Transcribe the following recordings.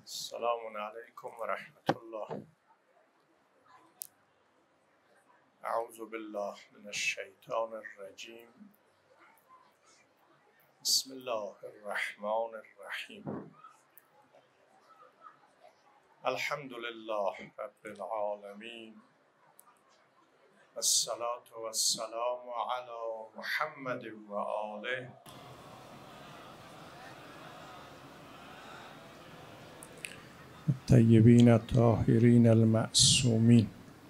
السلام عليكم ورحمة الله. أعوذ بالله من الشيطان الرجيم. بسم الله الرحمن الرحيم. الحمد لله رب العالمين، والصلاة والسلام على محمد وآله الطیبین الطاهرین المعصومین.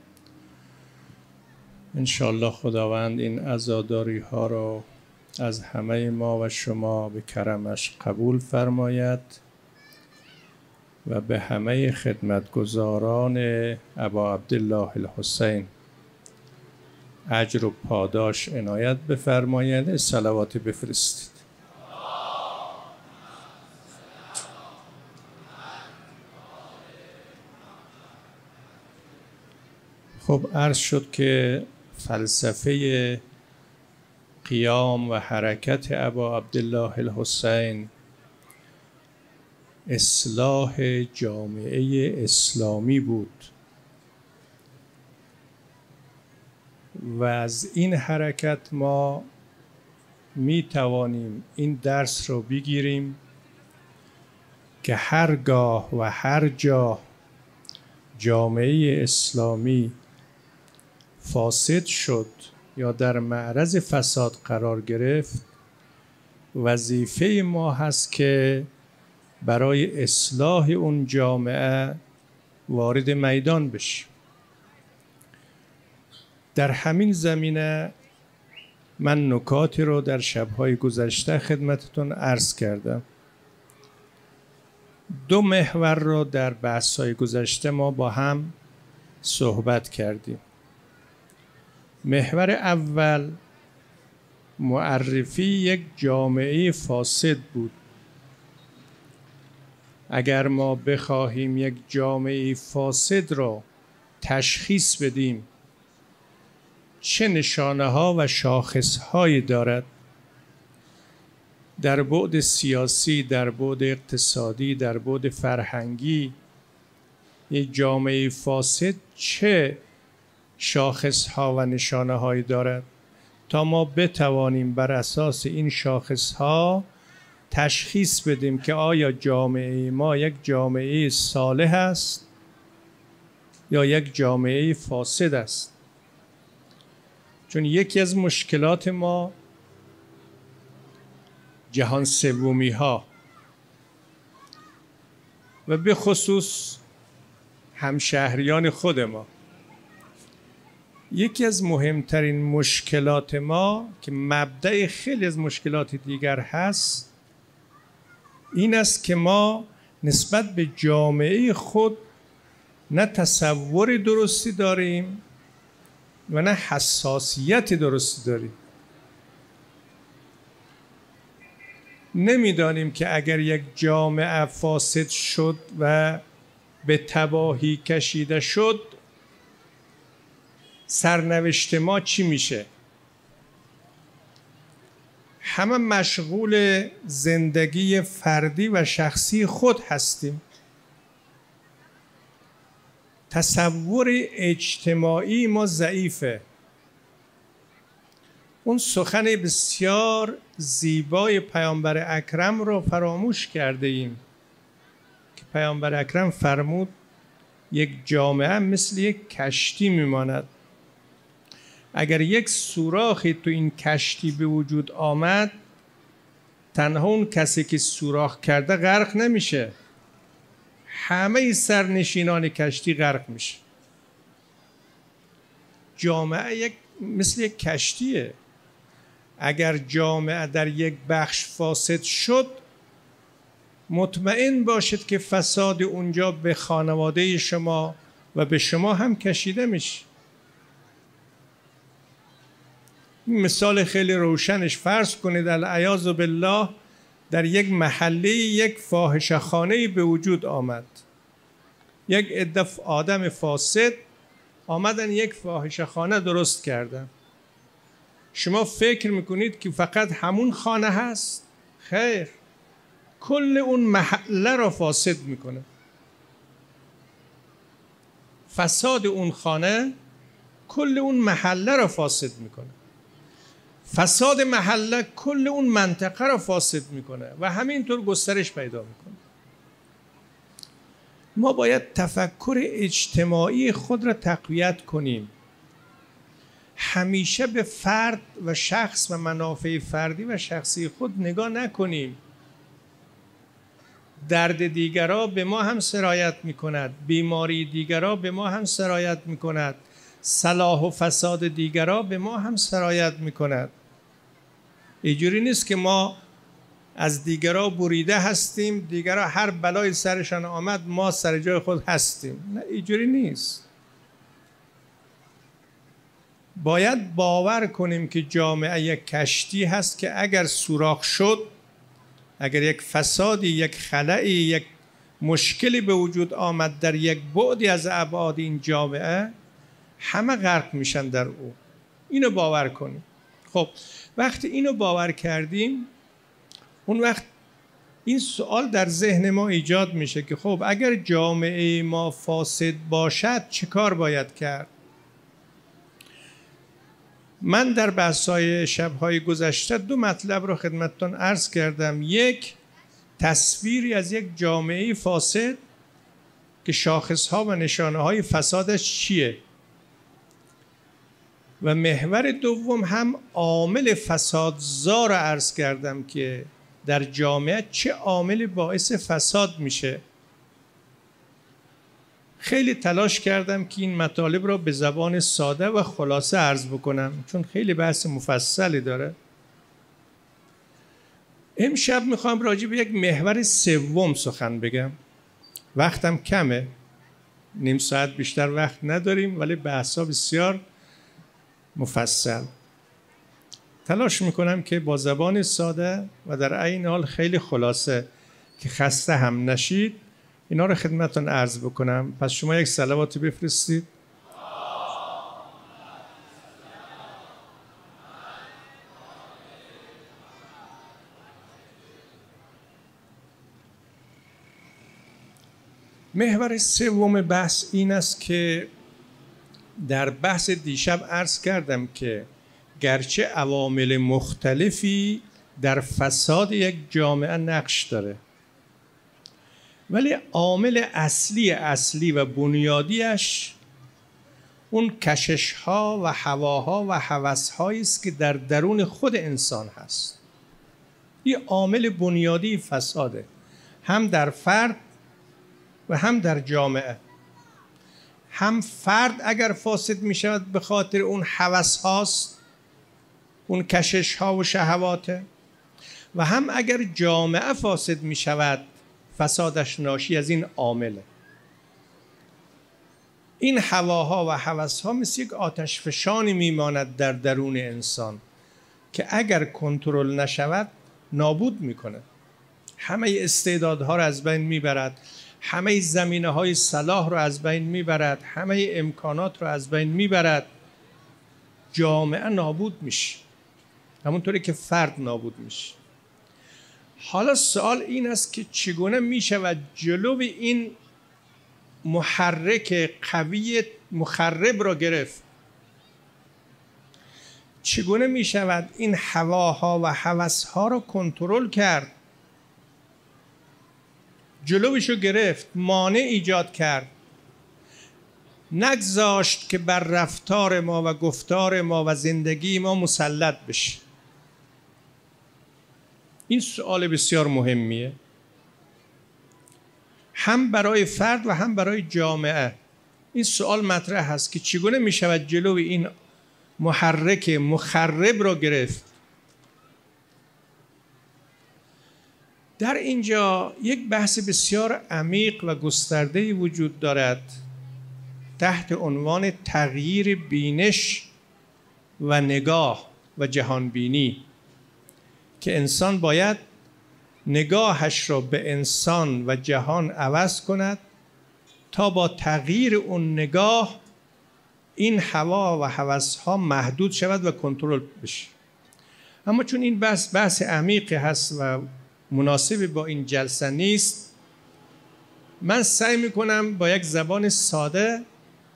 انشاءالله خداوند این عزاداری ها را از همه ما و شما به کرمش قبول فرماید و به همه خدمتگزاران ابا عبدالله الحسین اجر و پاداش عنایت بفرماید. صلوات بفرستید. خب عرض شد که فلسفه قیام و حرکت ابا عبدالله الحسین اصلاح جامعه اسلامی بود و از این حرکت ما می توانیم این درس رو بگیریم که هرگاه و هر جا جامعه اسلامی فاسد شد یا در معرض فساد قرار گرفت، وظیفه ما هست که برای اصلاح اون جامعه وارد میدان بشیم. در همین زمینه من نکاتی رو در شب‌های گذشته خدمتتون عرض کردم. دو محور رو در بحث‌های گذشته ما با هم صحبت کردیم. محور اول معرفی یک جامعه فاسد بود. اگر ما بخواهیم یک جامعه فاسد را تشخیص بدیم چه نشانه ها و شاخص هایی دارد، در بعد سیاسی، در بعد اقتصادی، در بعد فرهنگی، یک جامعه فاسد چه شاخص ها و نشانه هایی دارد، تا ما بتوانیم بر اساس این شاخص ها تشخیص بدیم که آیا جامعه ما یک جامعه صالح است یا یک جامعه فاسد است. چون یکی از مشکلات ما جهان سومی ها و به خصوص همشهریان خود ما، یکی از مهمترین مشکلات ما که مبدأ خیلی از مشکلات دیگر هست این است که ما نسبت به جامعه خود نه تصور درستی داریم و نه حساسیت درستی داریم. نمیدانیم که اگر یک جامعه فاسد شد و به تباهی کشیده شد سرنوشت ما چی میشه. همه مشغول زندگی فردی و شخصی خود هستیم. تصور اجتماعی ما ضعیفه. اون سخن بسیار زیبای پیامبر اکرم رو فراموش کرده ایم که پیامبر اکرم فرمود یک جامعه مثل یک کشتی میماند. اگر یک سوراخی تو این کشتی به وجود آمد، تنها اون کسی که سوراخ کرده غرق نمیشه، همه سرنشینان کشتی غرق میشه. جامعه مثل یک کشتیه. اگر جامعه در یک بخش فاسد شد، مطمئن باشید که فساد اونجا به خانواده شما و به شما هم کشیده میشه. مثال خیلی روشنش فرض کنید العیاذ بالله در یک محله یک فاحشه‌خانه‌ای به وجود آمد. یک عده آدم فاسد آمدن یک فاحشه‌خانه درست کردن. شما فکر میکنید که فقط همون خانه هست؟ خیر، کل اون محله را فاسد میکنه. فساد اون خانه کل اون محله را فاسد میکنه، فساد محله کل اون منطقه را فاسد میکنه و همینطور گسترش پیدا میکنه. ما باید تفکر اجتماعی خود را تقویت کنیم. همیشه به فرد و شخص و منافع فردی و شخصی خود نگاه نکنیم. درد دیگرها به ما هم سرایت میکند، بیماری دیگرها به ما هم سرایت میکند، صلاح و فساد دیگرها به ما هم سرایت میکند. اینجوری نیست که ما از دیگرها بریده هستیم، دیگرها هر بلای سرشان آمد ما سر جای خود هستیم. نه، اینجوری نیست. باید باور کنیم که جامعه یک کشتی هست که اگر سوراخ شد، اگر یک فسادی، یک خلایی، یک مشکلی به وجود آمد در یک بعدی از ابعاد این جامعه، همه غرق میشن در او. اینو باور کنیم. خب وقتی اینو باور کردیم، اون وقت این سوال در ذهن ما ایجاد میشه که خب اگر جامعه ما فاسد باشد چه کار باید کرد؟ من در بحث‌های شب‌های گذشته 2 مطلب رو خدمتتون عرض کردم. یک، تصویری از یک جامعه فاسد که شاخص‌ها و نشانه‌های فسادش چیه، و محور دوم هم عامل فسادزا رو عرض کردم که در جامعه چه عامل باعث فساد میشه. خیلی تلاش کردم که این مطالب را به زبان ساده و خلاصه عرض بکنم، چون خیلی بحث مفصلی داره. امشب میخوام راجع به یک محور سوم سخن بگم. وقتم کمه، نیم ساعت بیشتر وقت نداریم، ولی بحثا بسیار مفصل. تلاش میکنم که با زبان ساده و در عین حال خیلی خلاصه که خسته هم نشید اینا رو خدمتتون عرض بکنم. پس شما یک صلواتی بفرستید. محور سوم بحث این است که در بحث دیشب عرض کردم که گرچه عوامل مختلفی در فساد یک جامعه نقش داره، ولی عامل اصلی و بنیادیش اون کشش ها و هواها و هوس هایی است که در درون خود انسان هست. این عامل بنیادی فساده، هم در فرد و هم در جامعه. هم فرد اگر فاسد می شود به خاطر اون هوس هاست، اون کشش ها و شهواته، و هم اگر جامعه فاسد می شود فسادش ناشی از این عامله. این هواها و هوسها مثل یک آتش فشانی میماند در درون انسان که اگر کنترل نشود نابود میکنه. همه استعدادها رو از بین میبرد، همه زمینه های صلاح رو از بین میبرد، همه امکانات رو از بین میبرد. جامعه نابود میشه، همونطوری که فرد نابود میشه. حالا سوال این است که چگونه میشود جلو این محرک قوی مخرب را گرفت؟ چگونه میشود این هواها و هوسها را کنترل کرد؟ جلوشو گرفت، مانع ایجاد کرد، نگذاشت که بر رفتار ما و گفتار ما و زندگی ما مسلط بشه. این سوال بسیار مهمیه، هم برای فرد و هم برای جامعه. این سوال مطرح هست که چگونه می شود جلو این محرک مخرب را گرفت. در اینجا یک بحث بسیار عمیق و گسترده‌ای وجود دارد تحت عنوان تغییر بینش و نگاه و جهانبینی، که انسان باید نگاهش را به انسان و جهان عوض کند تا با تغییر اون نگاه این هوا و هوس‌ها محدود شود و کنترل بشه. اما چون این بحث عمیقی هست و مناسب با این جلسه نیست، من سعی میکنم با یک زبان ساده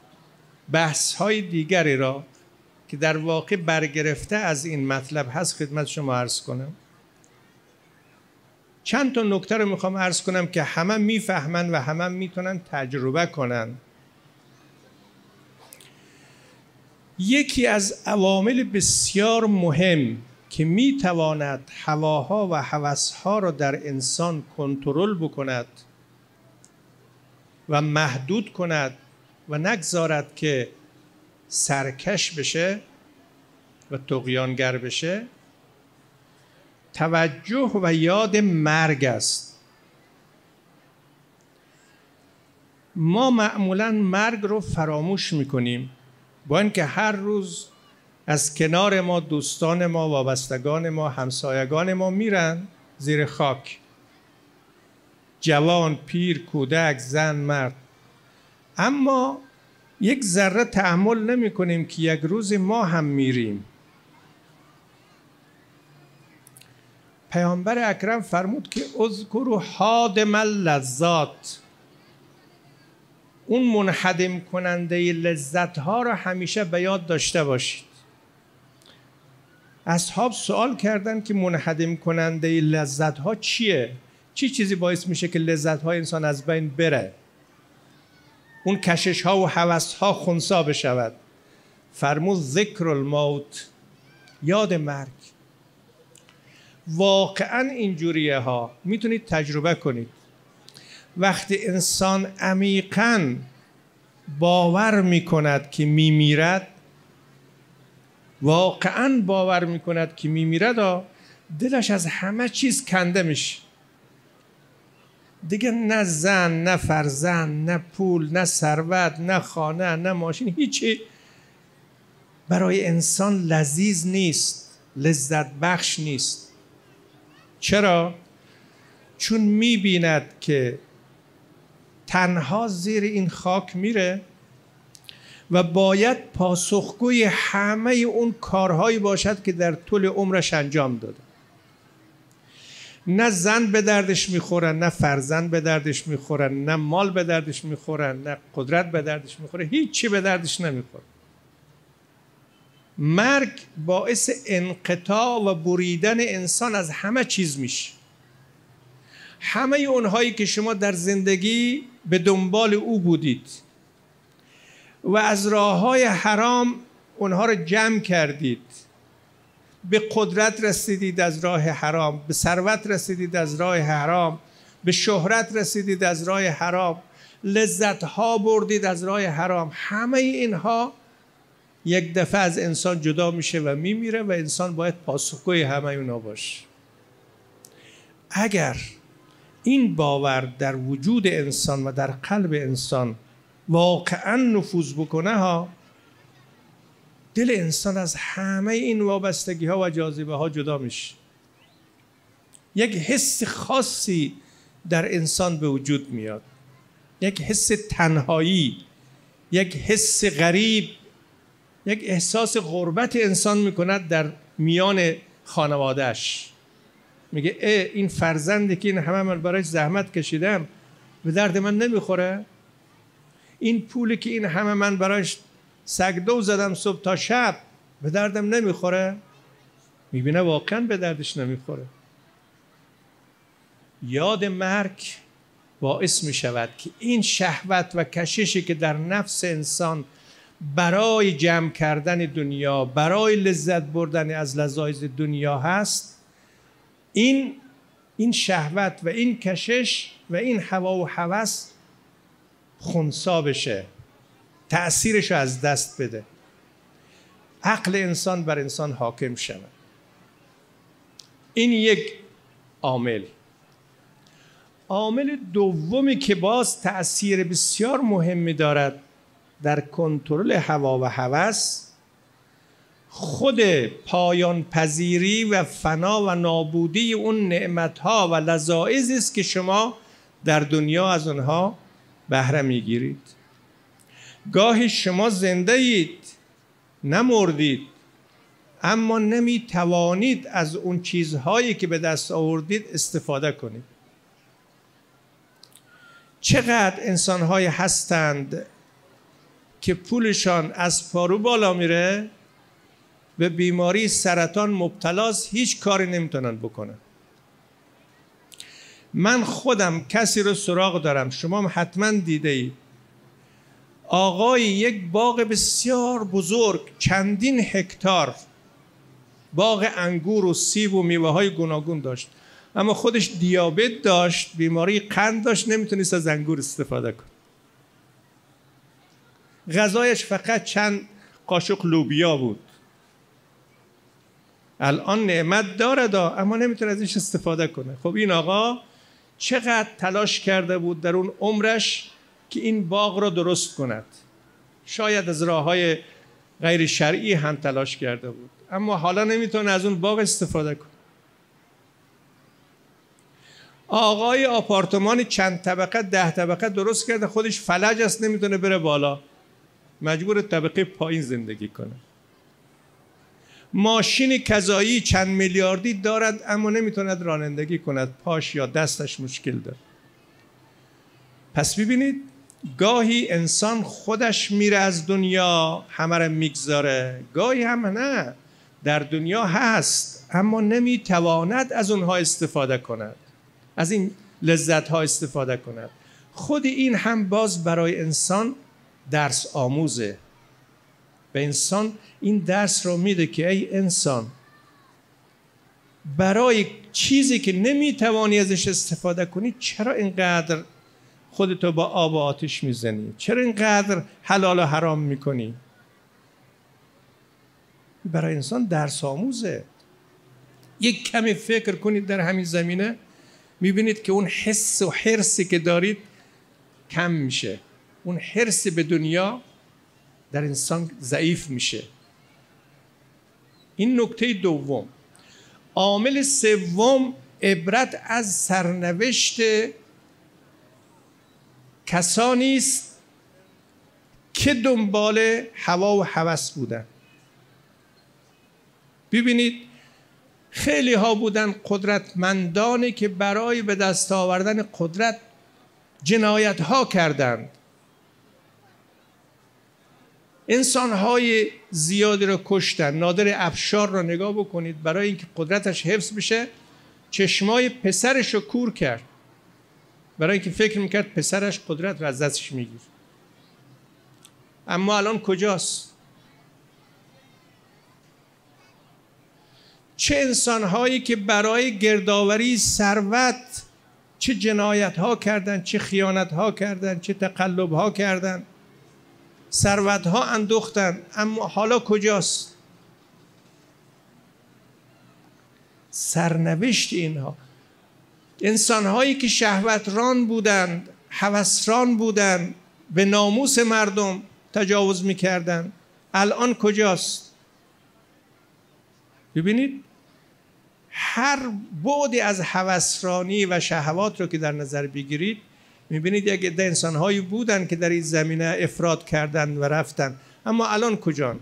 بحث‌های دیگری را که در واقع برگرفته از این مطلب هست خدمت شما عرض کنم. چند تا نکته رو میخوام عرض کنم که همه میفهمن و همه میتونن تجربه کنن. یکی از عوامل بسیار مهم که میتواند هواها و هوسها را در انسان کنترل بکند و محدود کند و نگذارد که سرکش بشه و طغیانگر بشه، توجه و یاد مرگ است. ما معمولاً مرگ رو فراموش میکنیم، با اینکه هر روز از کنار ما دوستان ما، وابستگان ما، همسایگان ما میرن زیر خاک، جوان، پیر، کودک، زن، مرد، اما یک ذره تأمل نمی کنیم که یک روز ما هم میریم. پیامبر اکرم فرمود که اذکروا حادم اللذات، اون منهدم کننده لذت ها را همیشه به یاد داشته باشید. اصحاب سوال کردن که منهدم کننده لذت ها چیه؟ چی چیزی باعث میشه که لذت های انسان از بین بره، اون کشش ها و هوس ها خنثی بشود؟ فرمود ذکر الموت، یاد مرگ. واقعا اینجوریه ها، میتونید تجربه کنید. وقتی انسان عمیقاً باور میکند که میمیرد، واقعاً باور میکند که میمیرد، دلش از همه چیز کنده میشه. دیگه نه زن، نه فرزند، نه پول، نه ثروت، نه خانه، نه ماشین، هیچی برای انسان لذیذ نیست، لذت بخش نیست. چرا؟ چون میبیند که تنها زیر این خاک میره و باید پاسخگوی همه اون کارهایی باشد که در طول عمرش انجام داده. نه زن به دردش میخورن، نه فرزند به دردش میخورن، نه مال به دردش میخورن، نه قدرت به دردش میخوره، هیچی به دردش نمیخوره. مرگ باعث انقطاع و بریدن انسان از همه چیز میشه. همه اونهایی که شما در زندگی به دنبال او بودید و از راههای حرام اونها رو جمع کردید، به قدرت رسیدید از راه حرام، به ثروت رسیدید از راه حرام، به شهرت رسیدید از راه حرام، لذت‌ها بردید از راه حرام، همه اینها یک دفعه از انسان جدا میشه و میمیره و انسان باید پاسخگوی همه اینا باشه. اگر این باور در وجود انسان و در قلب انسان واقعا نفوذ بکنه دل انسان از همه این وابستگی ها و جاذبه ها جدا میشه. یک حس خاصی در انسان به وجود میاد، یک حس تنهایی، یک حس غریب، یک احساس غربت انسان میکند در میان خانوادهش. میگه این فرزندی که این همه من برایش زحمت کشیدم به درد من نمیخوره، این پولی که این همه من برایش سگدو زدم صبح تا شب به دردم نمیخوره. میبینه واقعا به دردش نمیخوره. یاد مرگ باعث میشود که این شهوت و کششی که در نفس انسان برای جمع کردن دنیا، برای لذت بردن از لذایذ دنیا هست، این شهوت و این کشش و این هوا و هوس خنثی بشه، تأثیرش رو از دست بده، عقل انسان بر انسان حاکم شود. این یک عامل. عامل دومی که باز تأثیر بسیار مهمی دارد در کنترل هوا و هوس، خود پایان پذیری و فنا و نابودی اون نعمتها و لذایذی است که شما در دنیا از اونها بهره میگیرید. گاهی شما زنده اید، نمردید، اما نمیتوانید از اون چیزهایی که به دست آوردید استفاده کنید. چقدر انسان‌های هستند که پولشان از پارو بالا میره به بیماری سرطان مبتلاست، هیچ کاری نمیتونن بکنن. من خودم کسی رو سراغ دارم، شما هم حتما دیده اید، آقای یک باغ بسیار بزرگ، چندین هکتار باغ انگور و سیب و میوه های گوناگون داشت، اما خودش دیابت داشت، بیماری قند داشت، نمیتونست از انگور استفاده کنه. غذایش فقط چند قاشق لوبیا بود. الان نعمت داره اما نمیتونه ازش استفاده کنه. خب این آقا چقدر تلاش کرده بود در اون عمرش که این باغ را درست کند. شاید از راه‌های غیر شرعی هم تلاش کرده بود، اما حالا نمیتونه از اون باغ استفاده کنه. آقای آپارتمان چند طبقه 10 طبقه درست کرده، خودش فلج است، نمیتونه بره بالا، مجبور طبقه پایین زندگی کنه. ماشین کذایی چند میلیاردی دارد اما نمیتوند رانندگی کند، پاش یا دستش مشکل داره. پس ببینید گاهی انسان خودش میره از دنیا، همه را میگذاره، گاهی هم نه، در دنیا هست اما نمیتواند از اونها استفاده کند، از این لذت ها استفاده کند. خود این هم باز برای انسان درس آموزه. به انسان این درس رو میده که ای انسان، برای چیزی که نمیتوانی ازش استفاده کنی چرا اینقدر خودتو با آب و آتش میزنی؟ چرا اینقدر حلال و حرام میکنی؟ برای انسان درس آموزه. یک کمی فکر کنید در همین زمینه، میبینید که اون حس و حرصی که دارید کم میشه، اون حرص به دنیا در انسان ضعیف میشه. این نکته دوم. عامل سوم، عبرت از سرنوشت کسانی است که دنبال هوا و هوس بودن. ببینید خیلی ها بودن قدرتمندانی که برای به دست آوردن قدرت جنایت ها کردند. انسان‌های زیادی را کشتن. نادر افشار را نگاه بکنید، برای اینکه قدرتش حفظ بشه چشمای پسرش رو کور کرد، برای اینکه فکر میکرد پسرش قدرت را از دستش میگیر. اما الان کجاست؟ چه انسان‌هایی که برای گردآوری ثروت چه جنایت‌ها کردن، چه خیانت‌ها کردن، چه تقلب‌ها کردن، ثروت‌ها اندوختن، اما حالا کجاست؟ سرنوشت اینها، انسان‌هایی که شهوتران بودند، هوسران بودند، به ناموس مردم تجاوز می‌کردند، الان کجاست؟ ببینید هر بعدی از هوسرانی و شهوات رو که در نظر بگیرید، میبینید یک عده انسان‌هایی بودن که در این زمینه افراط کردن و رفتن، اما الان کجان؟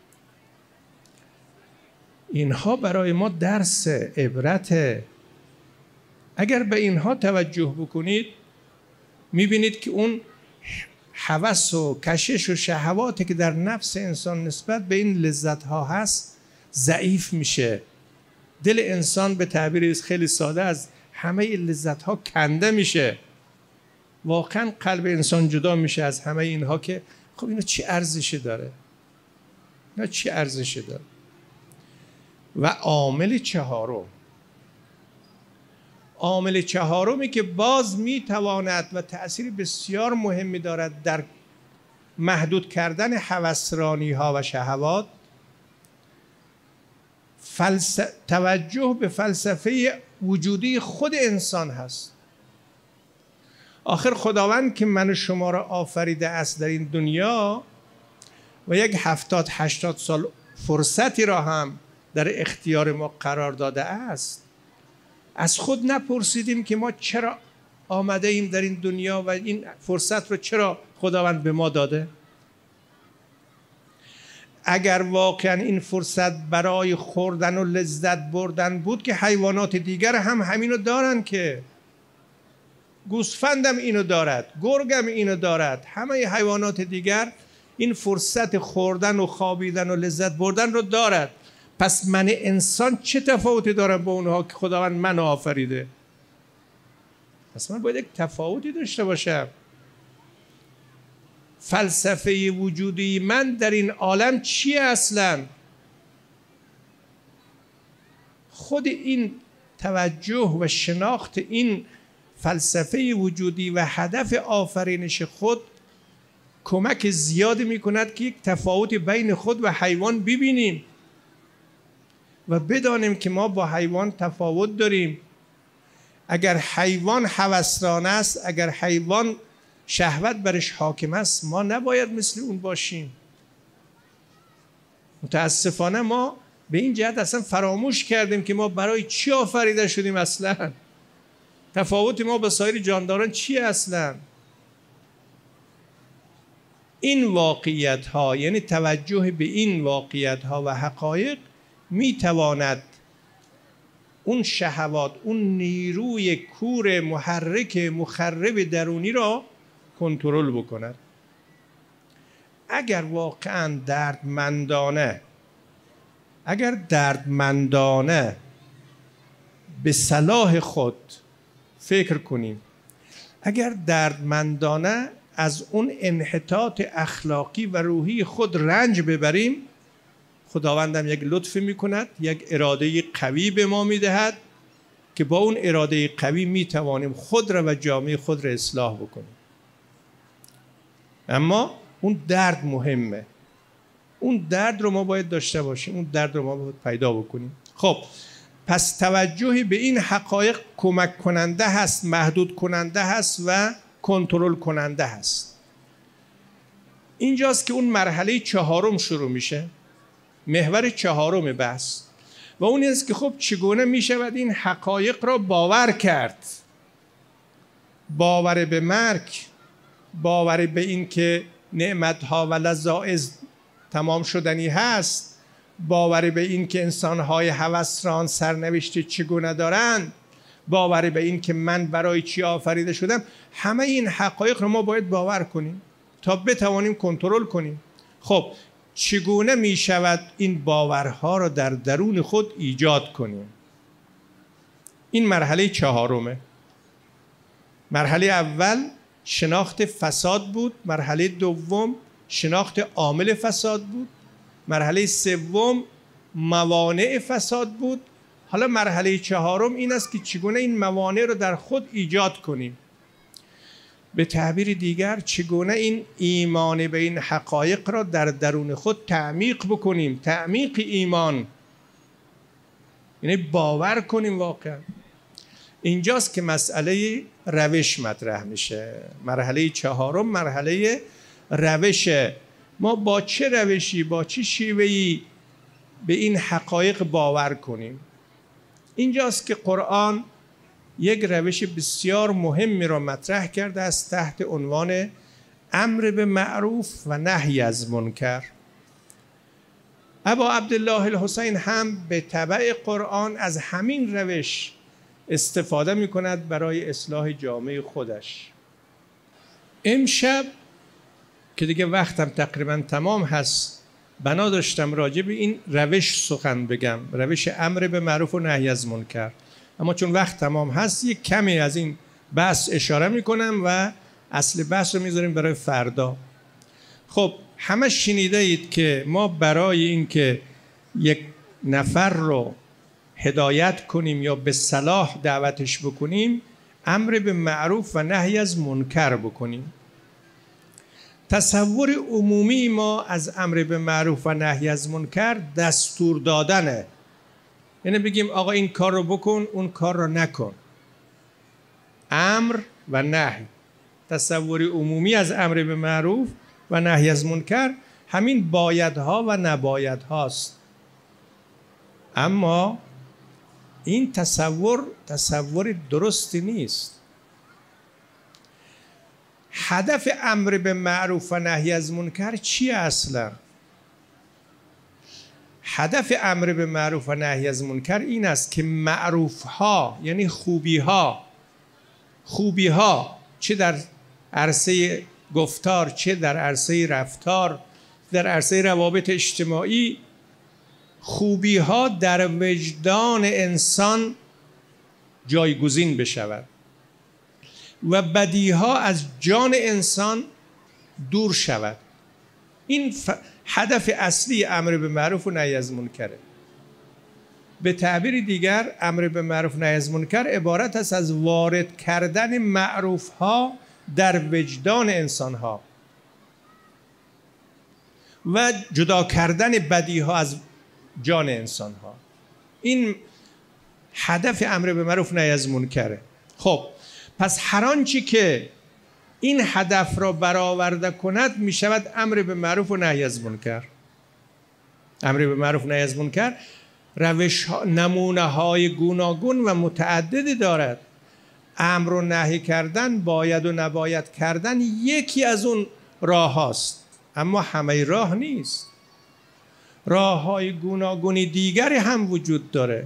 اینها برای ما درس عبرته. اگر به اینها توجه بکنید میبینید که اون هوس و کشش و شهواتی که در نفس انسان نسبت به این لذت‌ها هست ضعیف میشه. دل انسان به تعبیر خیلی ساده از همه لذت‌ها کنده میشه. واقعا قلب انسان جدا میشه از همه اینها که خب اینا چی ارزشی داره؟ اینا چی ارزشی داره؟ و عامل چهارمی که باز میتواند و تأثیر بسیار مهمی دارد در محدود کردن هوسرانی ها و شهوات، توجه به فلسفه وجودی خود انسان هست. آخر خداوند که من و شما را آفریده است در این دنیا و یک 70-80 سال فرصتی را هم در اختیار ما قرار داده است، از خود نپرسیدیم که ما چرا آمده ایم در این دنیا و این فرصت رو چرا خداوند به ما داده؟ اگر واقعا این فرصت برای خوردن و لذت بردن بود که حیوانات دیگر هم همینو دارن، که گوسفندم اینو دارد، گرگم اینو دارد، همه حیوانات دیگر این فرصت خوردن و خوابیدن و لذت بردن رو دارد. پس من انسان چه تفاوتی دارم با اونها که خداوند من آفریده؟ پس من باید یک تفاوتی داشته باشم. فلسفه وجودی من در این عالم چیه اصلا؟ خود این توجه و شناخت این فلسفه وجودی و هدف آفرینش خود کمک زیادی میکند که یک تفاوتی بین خود و حیوان ببینیم و بدانیم که ما با حیوان تفاوت داریم. اگر حیوان هوسران است، اگر حیوان شهوت برش حاکم است، ما نباید مثل اون باشیم. متاسفانه ما به این جهت اصلا فراموش کردیم که ما برای چی آفریده شدیم اصلا. تفاوت ما با سایر جانداران چیه اصلا؟ این واقعیت ها، یعنی توجه به این واقعیت ها و حقایق میتواند اون شهوات، اون نیروی کور محرک مخرب درونی را کنترل بکند. اگر واقعا دردمندانه به صلاح خود فکر کنیم، اگر دردمندانه از اون انحطاط اخلاقی و روحی خود رنج ببریم، خداوندم یک لطفی میکند، یک اراده قوی به ما میدهد که با اون اراده قوی میتوانیم خود را و جامعه خود را اصلاح بکنیم. اما اون درد مهمه، اون درد رو ما باید داشته باشیم، اون درد رو ما باید پیدا بکنیم. خب پس توجه به این حقایق کمک کننده هست، محدود کننده هست و کنترل کننده هست. اینجاست که اون مرحله چهارم شروع میشه، محور چهارم بحث، و اون است که خب چگونه میشود این حقایق را باور کرد. باور به مرگ، باور به این که نعمتها و لذائذ تمام شدنی هست، باور به این که انسانهای هوسران سرنوشت چگونه دارند، باور به این که من برای چی آفریده شدم. همه این حقایق رو ما باید باور کنیم تا بتوانیم کنترل کنیم. خب چگونه می شود این باورها را در درون خود ایجاد کنیم؟ این مرحله چهارمه. مرحله اول شناخت فساد بود، مرحله دوم شناخت عامل فساد بود، مرحله سوم موانع فساد بود. حالا مرحله چهارم این است که چگونه این موانع رو در خود ایجاد کنیم. به تعبیر دیگر چگونه این ایمان به این حقایق را در درون خود تعمیق بکنیم. تعمیق ایمان یعنی باور کنیم واقعا. اینجاست که مسئله روش مطرح میشه. مرحله چهارم مرحله روش. ما با چه روشی، با چه شیوهی به این حقایق باور کنیم. اینجاست که قرآن یک روش بسیار مهمی را مطرح کرده است تحت عنوان امر به معروف و نهی از منکر. ابا عبدالله الحسین هم به تبع قرآن از همین روش استفاده می کند برای اصلاح جامعه خودش. امشب که دیگه وقتم تقریبا تمام هست، بنا داشتم راجع به این روش سخن بگم، روش امر به معروف و نهی از منکر، اما چون وقت تمام هست یک کمی از این بحث اشاره میکنم و اصل بحث رو میذاریم برای فردا. خب همه شنیده اید که ما برای اینکه یک نفر رو هدایت کنیم یا به صلاح دعوتش بکنیم، امر به معروف و نهی از منکر بکنیم. تصور عمومی ما از امر به معروف و نهی از منکر دستور دادنه، یعنی بگیم آقا این کار رو بکن، اون کار رو نکن. امر و نهی، تصور عمومی از امر به معروف و نهی از منکر همین بایدها و نبایدهاست. اما این تصور درستی نیست. هدف امر به معروف و نهی از منکر چیه اصلا؟ هدف امر به معروف و نهی از منکر این است که معروف ها یعنی خوبی ها چه در عرصه گفتار چه در عرصه رفتار در عرصه روابط اجتماعی خوبی ها در وجدان انسان جایگزین بشود و بدی ها از جان انسان دور شود. این هدف اصلی امر به معروف و نهی از منکره. به تعبیر دیگر امر به معروف و نهی از منکر عبارت است از وارد کردن معروف ها در وجدان انسان ها و جدا کردن بدی ها از جان انسان ها. این هدف امر به معروف و نهی از منکره. خب پس هر آنچه که این هدف را برآورده کند می شود امر به معروف و نهی از منکر. امر به معروف و نهی از منکر روش نمونه های گوناگون و متعددی دارد. امر و نهی کردن، باید و نباید کردن یکی از اون راه هاست، اما همه راه نیست. راه های گوناگونی دیگری هم وجود داره.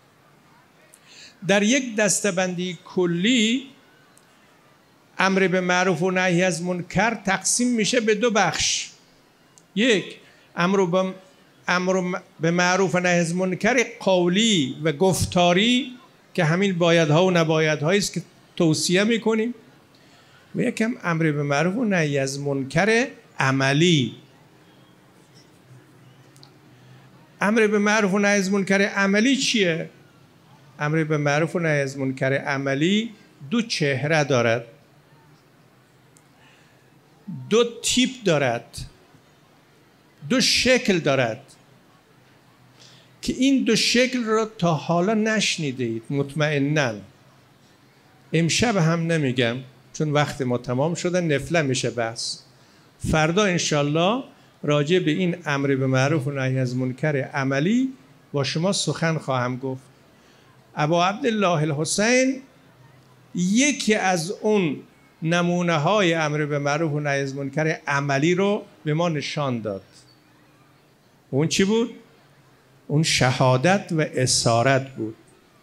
در یک دسته‌بندی کلی امر به معروف و نهی از منکر تقسیم میشه به دو بخش. یک، امر به معروف و نهی از منکر قولی و گفتاری که همین بایدها و نبایدهایی است که توصیه میکنیم، و یکم امر به معروف و نهی از منکر عملی. امر به معروف و نهی از منکر عملی چیه؟ امر به معروف و نهی از منکر عملی دو چهره دارد، دو تیپ دارد، دو شکل دارد که این دو شکل را تا حالا نشنیدید مطمئناً. امشب هم نمیگم چون وقت ما تمام شده، نفله میشه بحث. فردا انشالله راجع به این امر به معروف و نهی از منکر عملی با شما سخن خواهم گفت. ابا عبدالله الحسین یکی از اون نمونه های امر به معروف و نهی از منکر عملی رو به ما نشان داد. اون چی بود؟ اون شهادت و اسارت بود.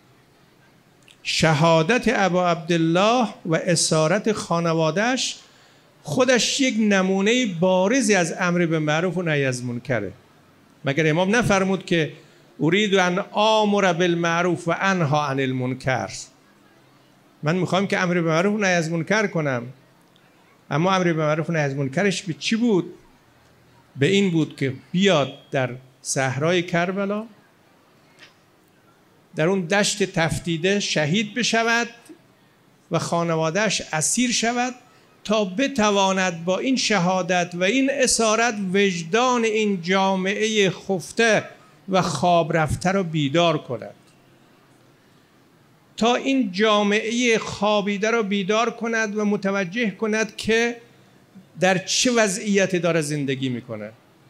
شهادت ابا عبدالله و اسارت خانوادهش خودش یک نمونه بارزی از امر به معروف و نهی از منکره. مگر امام نفرمود که اريد ان آمر بالمعروف و انها عن المنکر؟ من میخوام که امر به معروف و نهی از منکر کنم، اما امر به معروف و نهی از منکرش به چی بود؟ به این بود که بیاد در صحرای کربلا، در اون دشت تفتیده شهید بشود و خانوادهش اسیر شود تا بتواند با این شهادت و این اسارت وجدان این جامعه خفته و خواب رفته را بیدار کند، تا این جامعه خوابیده را بیدار کند و متوجه کند که در چه وضعیتی داره زندگی میکنه،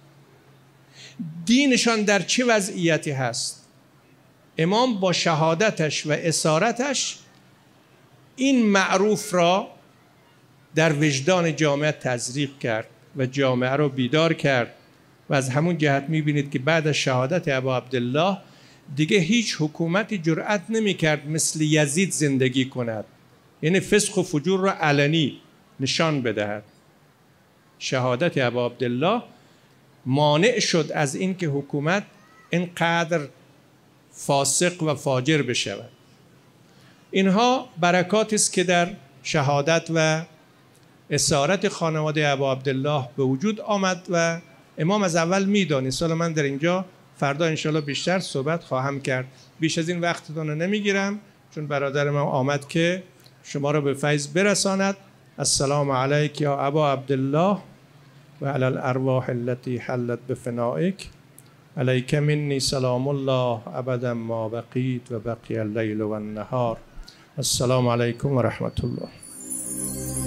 دینشان در چه وضعیتی هست. امام با شهادتش و اسارتش این معروف را در وجدان جامعه تزریق کرد و جامعه را بیدار کرد و از همون جهت میبینید که بعد از شهادت ابا عبدالله دیگه هیچ حکومتی جرأت نمیکرد مثل یزید زندگی کند، یعنی فسق و فجور را علنی نشان بدهد. شهادت ابا عبدالله مانع شد از این که حکومت اینقدر فاسق و فاجر بشود. اینها برکاتی است که در شهادت و اسارت خانواده ابا عبدالله به وجود آمد و امام از اول میدانست. حالا من در اینجا فردا انشالله بیشتر صحبت خواهم کرد. بیش از این وقتتون رو نمیگیرم چون برادر من آمد که شما را به فیض برساند. السلام علیک یا ابا عبدالله و علی الارواح التي حلت بفنائک، علیک منی سلام الله ابدا ما بقیت و بقی اللیل و النهار. السلام علیکم و رحمت الله.